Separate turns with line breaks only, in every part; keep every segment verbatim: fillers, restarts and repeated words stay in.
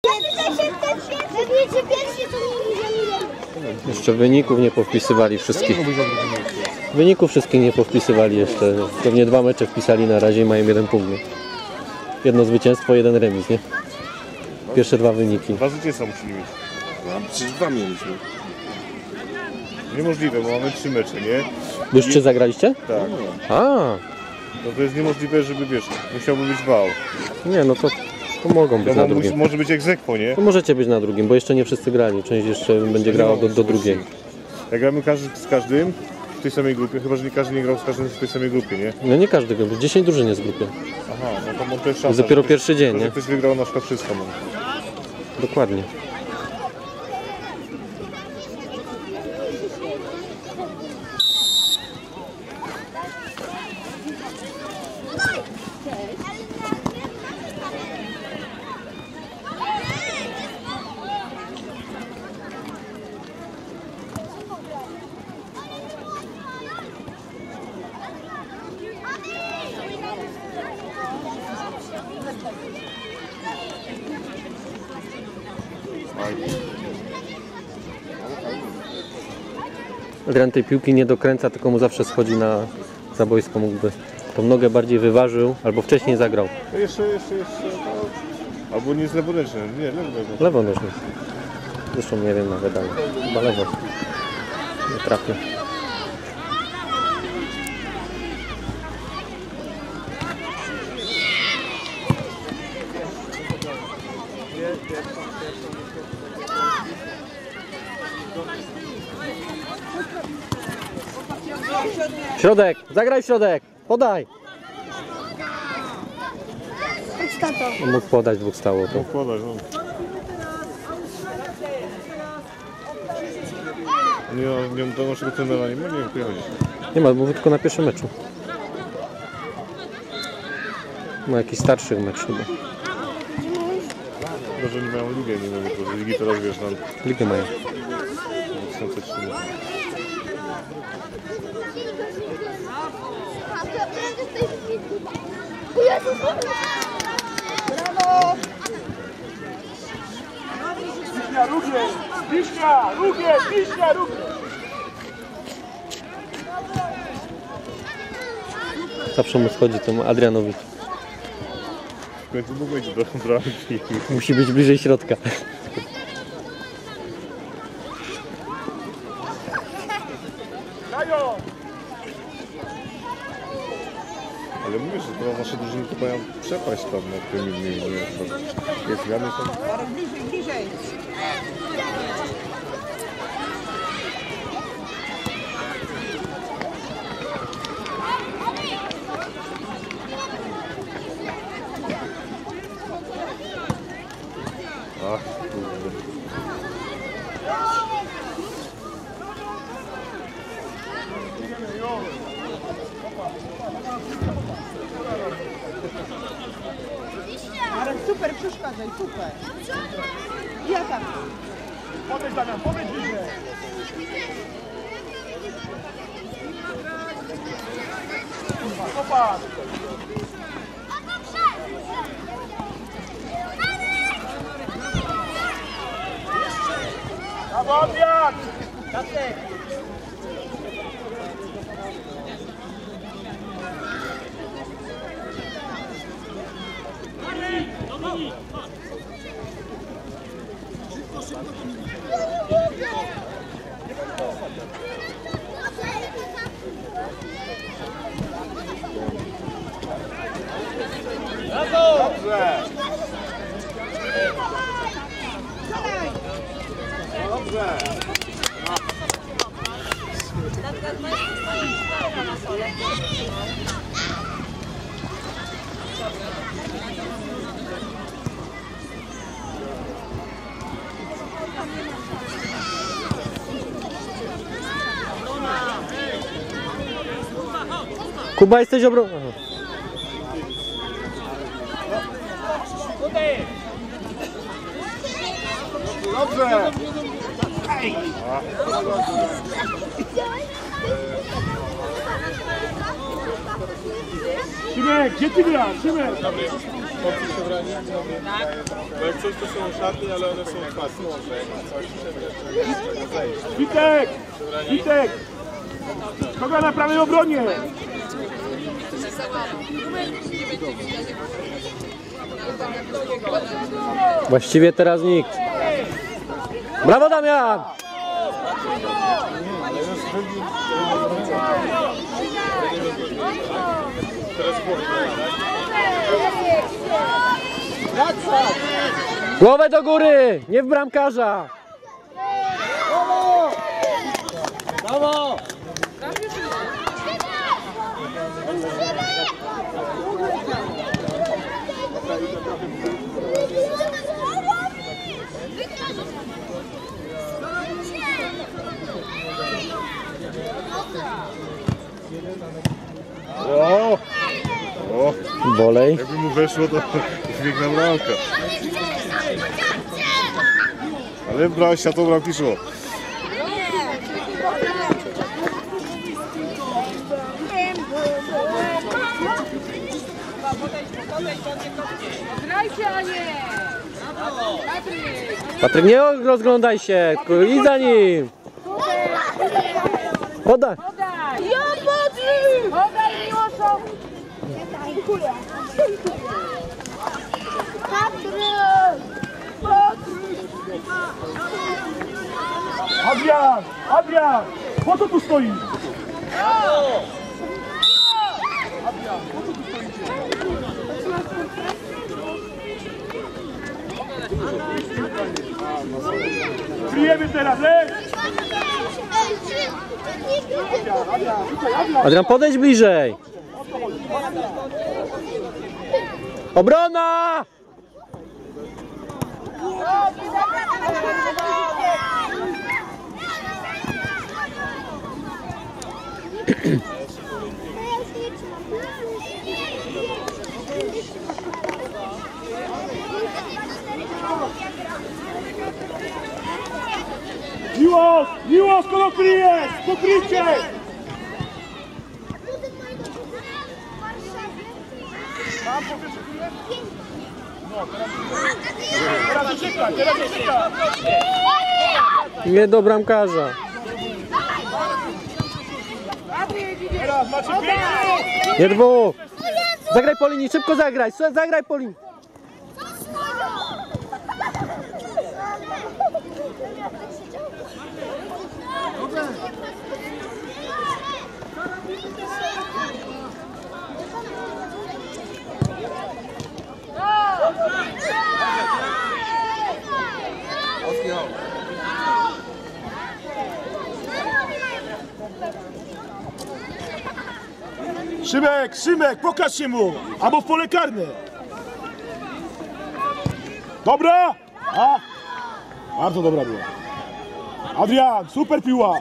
Jeszcze wyników nie powpisywali wszystkich. Wyników wszystkich nie powpisywali jeszcze. Pewnie dwa mecze wpisali na razie i mają jeden punkt. Nie? Jedno zwycięstwo, jeden remis, nie? Pierwsze dwa wyniki.
Dwa zwycięstwa musieli mieć.
No, przecież dwa mieliśmy.
Niemożliwe, bo mamy trzy mecze, nie?
Wy już trzy zagraliście?
Tak.
A,
No to jest niemożliwe, żeby wiesz, musiałby być wał.
nie, no to, to mogą być
No
na
bo musi,
drugim.
może być egzekwo, nie?
To możecie być na drugim, bo jeszcze nie wszyscy grali. Część jeszcze będzie grała do, do drugiej.
Jak gramy każdy z każdym w tej samej grupie, chyba że nie każdy nie grał z każdym w tej samej grupie, nie?
No nie każdy gra, bo dziesięć drużyn jest w grupie.
Aha, no to może to jest
To
szansa.
dopiero
że
pierwszy dzień,
ktoś,
nie?
że ktoś wygrał na przykład wszystko. Może.
Dokładnie. Adrian tej piłki nie dokręca, tylko mu zawsze schodzi na za boisko, mógłby tą nogę bardziej wyważył, albo wcześniej zagrał.
To jeszcze, jeszcze, jeszcze, no, albo nie jest leworęczny, nie, leworęczny.
Lewonożny. Zresztą nie wiem nawet, ale chyba lewo. Nie trafię. Środek, zagraj w środek, podaj. On mógł podać, dwóch stało to.
Podać, no. Nie, nie do naszego trenera nie ma, nie wiem, kto chodzi.
Nie ma, mówię tylko na pierwszym meczu. Ma jakiś starszy mecz chyba.
Chyba, że nie mają ligę, nie wiem, bo ligi teraz wiesz, nam
Ligę mają.
dwa tysiące trzynaście.
Brawo! Wiśnia, rugie! Wiśnia, rugie! Wiśnia, rugie!
Zawsze mu schodzi temu Adrianowi.
W końcu mógł mieć do bramki.
Musi być bliżej środka.
Dają!
Ale mówię, że teraz nasze drużyny to mają przepaść tam nad tymi innymi. Jest gramy tam.
Bliżej, bliżej!
Ach, kurde.
Marek, super, przeszkadzaj, super! Ja tam! Podejdź, Damian, podejdź bliżej! Popatrz! Brawo, Adrian! Jacek! Dobrze! Dobrze!
Kuba, jesteś obro...
Dobrze!
Szymek, gdzie ty grasz? Szymek!
chłopcy przebrani? Bo jak coś to są szatnie, ale one są otwarte.
Witek! Witek! Kogo na prawej obronie?
Właściwie teraz nikt. Brawo, Damian! Głowę do góry, nie w bramkarza.
Brawo!
O! O!
Bolej.
Jakby mu weszło, to piękna bramka. Ale bra, światło bramki szło.
Grajcie, a nie!
Patryk, nie rozglądaj się, idź za nim. Podaj.
Podaj! Ja podaj! Podaj Miłoszowi!
Dziękuję. Patryk! Patryk!
Adrian! Adrian! Po co tu stoisz? Kryjemy teraz, leć!
Adrian, podejdź bliżej. Obrona!
Miłosz! Miłosz, kogo kryjesz? Pokryjcie! Teraz uciekaj, teraz uciekaj!
Nie do bramkarza.
Teraz macie pięknie!
Nie dwóch. Zagraj po linii, szybko zagraj, zagraj po linii.
Szymek, Szymek, pokaż się mu! Albo w pole karne! Dobra? A? Bardzo dobra była. Adrian, super piła!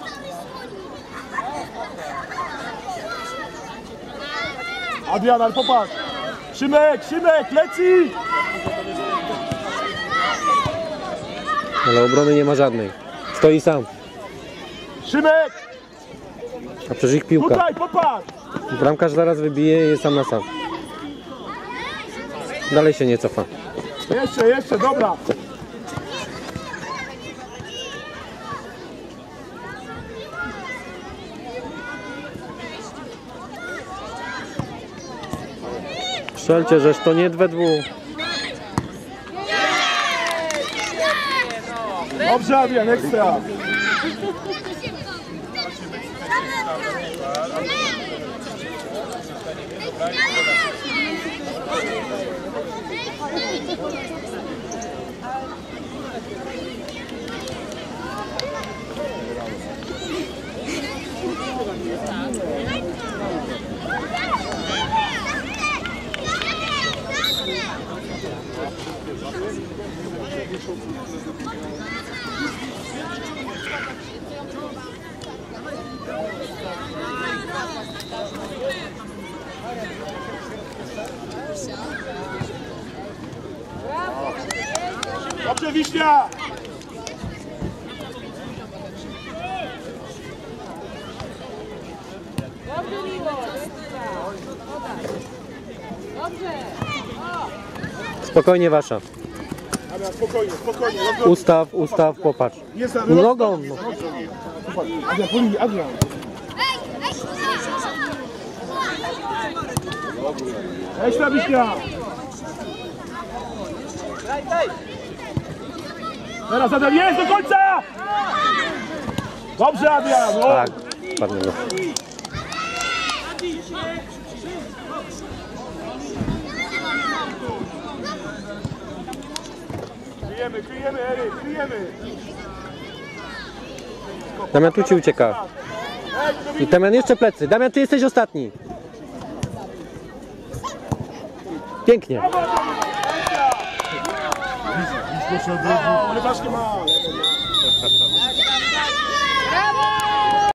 Adrian, ale popatrz! Szymek, Szymek, leci!
Ale obrony nie ma żadnej. Stoi sam.
Szymek!
A przecież ich piłka.
Tutaj, popatrz!
Bramkarz zaraz wybije i jest sam na sam. Dalej się nie cofa.
Jeszcze, jeszcze, dobra!
Strzelcie, żeż to nie we dwóch.
Dobrze, Adrian, ekstra! Dobrze, Wiśnia!
Dobrze, Miłosz! Dobrze! O!
Spokojnie wasza.
Adrian, spokojnie, spokojnie.
Ustaw, ustaw, popatrz.
Jest na
Nogą. No.
Adrian, po linii, Adrian. Ekstra Wiśnia. Teraz Adrian, jest do końca! Dobrze Adrian! O.
Tak, ładnie go.
Kryjemy, kryjemy, Eryk, kryjemy!
Damian tu ci ucieka. I Damian jeszcze plecy. Damian, ty jesteś ostatni. Pięknie.
Rybaszki ma!